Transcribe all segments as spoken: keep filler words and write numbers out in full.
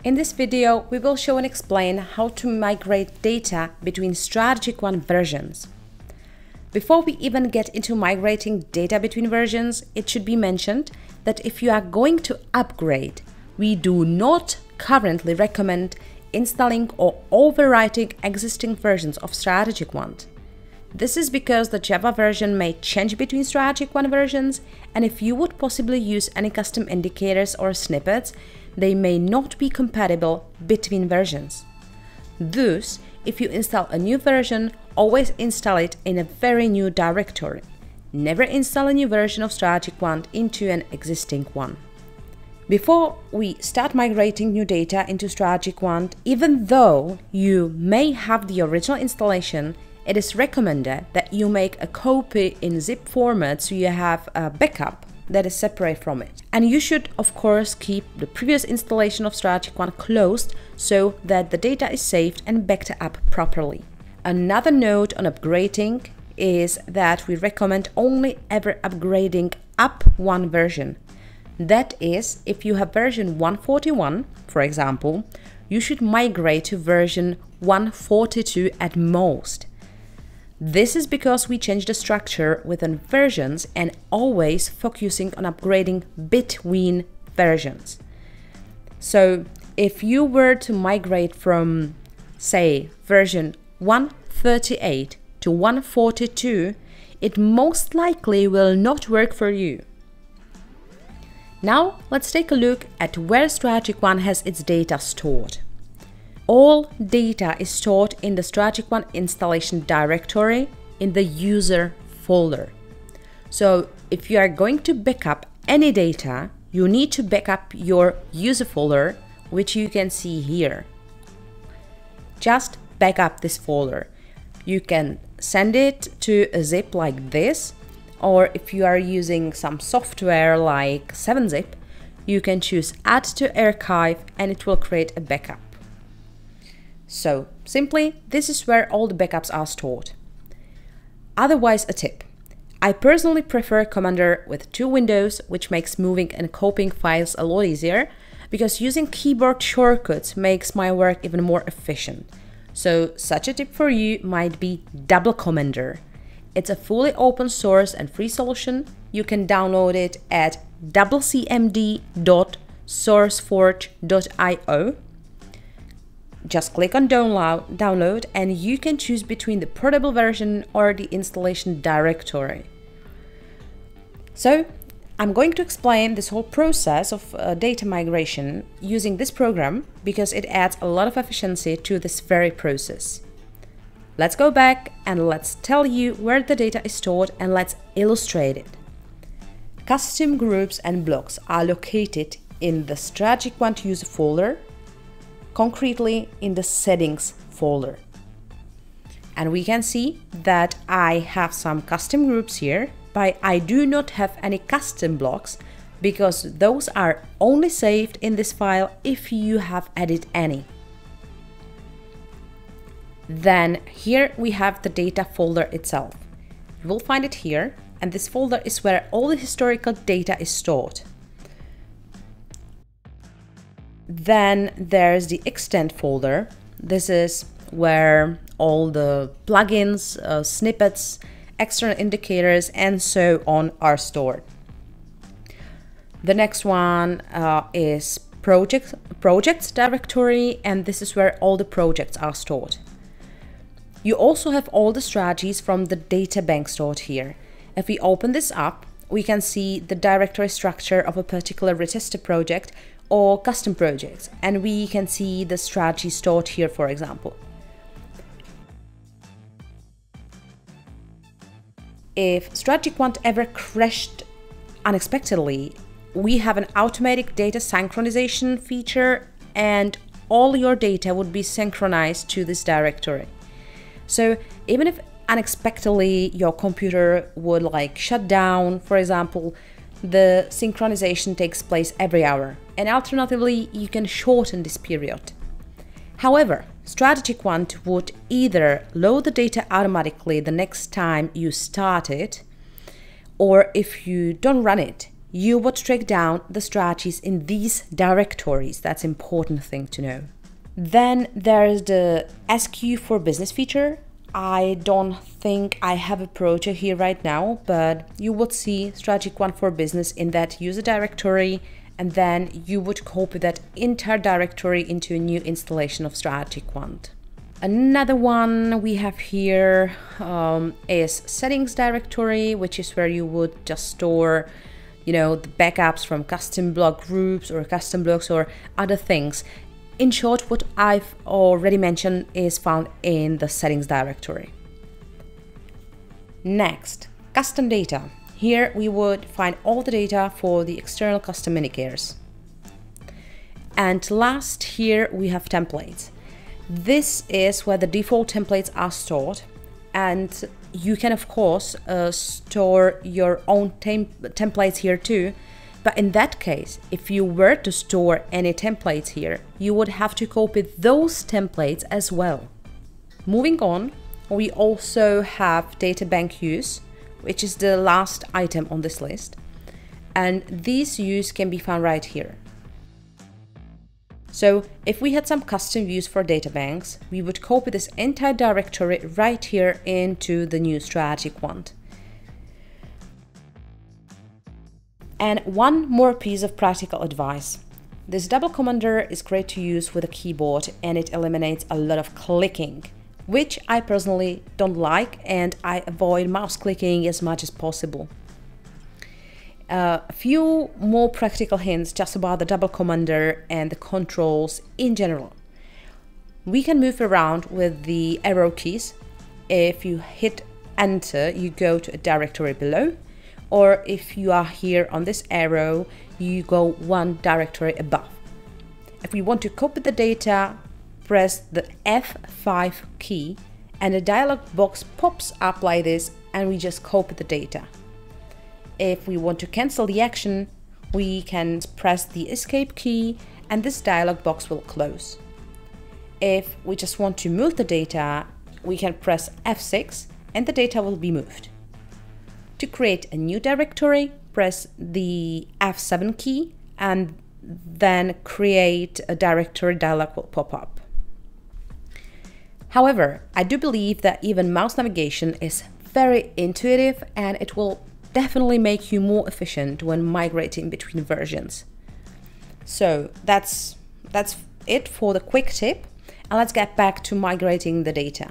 In this video, we will show and explain how to migrate data between StrategyQuant versions. Before we even get into migrating data between versions, it should be mentioned that if you are going to upgrade, we do not currently recommend installing or overwriting existing versions of StrategyQuant. This is because the Java version may change between StrategyQuant versions, and if you would possibly use any custom indicators or snippets, they may not be compatible between versions. Thus, if you install a new version, always install it in a very new directory. Never install a new version of StrategyQuant into an existing one. Before we start migrating new data into StrategyQuant, even though you may have the original installation, it is recommended that you make a copy in zip format so you have a backup that is separate from it. And you should, of course, keep the previous installation of StrategyQuant closed so that the data is saved and backed up properly. Another note on upgrading is that we recommend only ever upgrading up one version. That is, if you have version one forty-one, for example, you should migrate to version one forty-two at most. This is because we change the structure within versions and always focusing on upgrading between versions. So if you were to migrate from, say, version one thirty-eight to one forty-two, it most likely will not work for you. Now let's take a look at where StrategyQuant has its data stored. All data is stored in the StrategyQuant installation directory in the user folder. So if you are going to backup any data, you need to backup your user folder, which you can see here. Just backup this folder. You can send it to a zip like this, or if you are using some software like seven zip, you can choose Add to Archive and it will create a backup. So simply, this is where all the backups are stored. Otherwise, a tip. I personally prefer Commander with two windows, which makes moving and copying files a lot easier, because using keyboard shortcuts makes my work even more efficient. So such a tip for you might be Double Commander. It's a fully open source and free solution. You can download it at double c m d dot sourceforge dot i o. Just click on download, download and you can choose between the portable version or the installation directory. So I'm going to explain this whole process of uh, data migration using this program because it adds a lot of efficiency to this very process. Let's go back and let's tell you where the data is stored and let's illustrate it. Custom groups and blocks are located in the StrategyQuant user folder, concretely in the settings folder. And we can see that I have some custom groups here, but I do not have any custom blocks because those are only saved in this file if you have added any. Then here we have the data folder itself. You will find it here, and this folder is where all the historical data is stored. Then there's the extent folder. This is where all the plugins, uh, snippets, external indicators, and so on are stored. The next one uh, is project, projects directory, and this is where all the projects are stored. You also have all the strategies from the data bank stored here. If we open this up, we can see the directory structure of a particular retester project or custom projects, and we can see the strategy stored here, for example. If StrategyQuant ever crashed unexpectedly, we have an automatic data synchronization feature and all your data would be synchronized to this directory. So even if unexpectedly your computer would like shut down, for example, the synchronization takes place every hour, and alternatively you can shorten this period. However, StrategyQuant would either load the data automatically the next time you start it, or if you don't run it, you would track down the strategies in these directories. That's an important thing to know. Then there's the S Q for business feature. I don't think I have a project here right now, but you would see StrategyQuant for business in that user directory, and then you would copy that entire directory into a new installation of StrategyQuant. Another one we have here um, is settings directory, which is where you would just store, you know, the backups from custom block groups or custom blocks or other things. In short, what I've already mentioned is found in the settings directory. Next, custom data. Here we would find all the data for the external custom indicators. And last, here we have templates. This is where the default templates are stored, and you can of course uh, store your own tem templates here too. But in that case, if you were to store any templates here, you would have to copy those templates as well. Moving on, we also have data bank use, which is the last item on this list. And these views can be found right here. So if we had some custom views for data banks, we would copy this entire directory right here into the new StrategyQuant. And one more piece of practical advice. This double commander is great to use with a keyboard, and it eliminates a lot of clicking, which I personally don't like, and I avoid mouse clicking as much as possible. Uh, a few more practical hints just about the double commander and the controls in general. We can move around with the arrow keys. If you hit enter, you go to a directory below, or if you are here on this arrow, you go one directory above. If we want to copy the data, press the F five key and a dialog box pops up like this, and we just copy the data. If we want to cancel the action, we can press the escape key and this dialog box will close. If we just want to move the data, we can press F six and the data will be moved. To create a new directory, press the F seven key and then create a directory dialog will pop up. However, I do believe that even mouse navigation is very intuitive, and it will definitely make you more efficient when migrating between versions. So that's, that's it for the quick tip, and let's get back to migrating the data.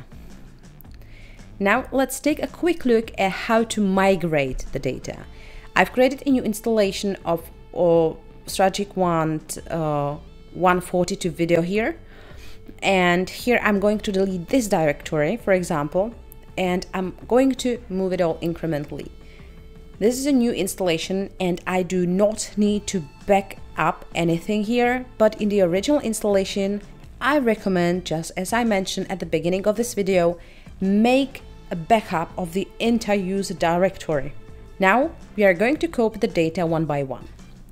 Now let's take a quick look at how to migrate the data. I've created a new installation of uh, StrategyQuant uh, one forty-two video here, and here I'm going to delete this directory, for example, and I'm going to move it all incrementally. This is a new installation and I do not need to back up anything here, but in the original installation I recommend, just as I mentioned at the beginning of this video, make a backup of the entire user directory. Now we are going to copy the data one by one.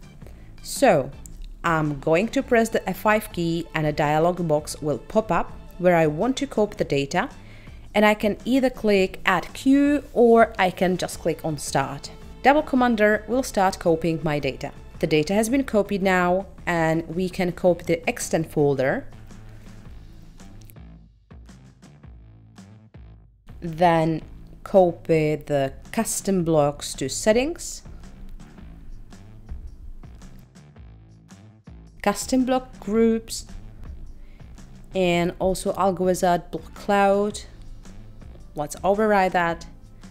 So I'm going to press the F five key and a dialog box will pop up where I want to copy the data, and I can either click Add Queue or I can just click on Start. Double commander will start copying my data. The data has been copied now, and we can copy the extent folder. Then copy the custom blocks to settings, custom block groups, and also AlgoWizard block cloud. Let's override that.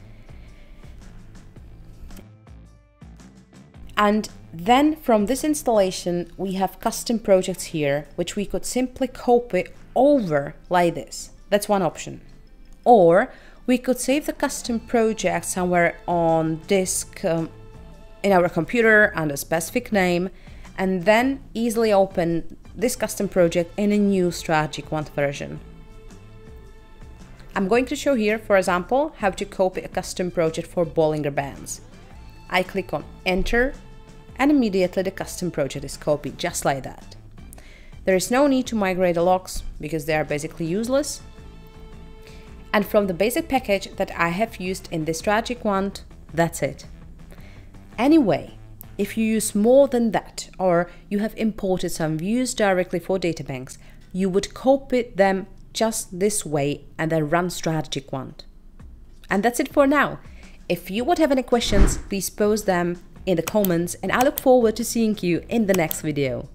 And then from this installation, we have custom projects here, which we could simply copy over like this. That's one option. Or we could save the custom project somewhere on disk um, in our computer under a specific name, and then easily open this custom project in a new StrategyQuant version. I'm going to show here, for example, how to copy a custom project for Bollinger Bands. I click on Enter, and immediately the custom project is copied, just like that. There is no need to migrate the logs because they are basically useless. And from the basic package that I have used in this StrategyQuant, that's it. Anyway, If you use more than that, or you have imported some views directly for data banks, you would copy them just this way and then run StrategyQuant. And that's it for now. If you would have any questions, please post them in the comments, and I look forward to seeing you in the next video.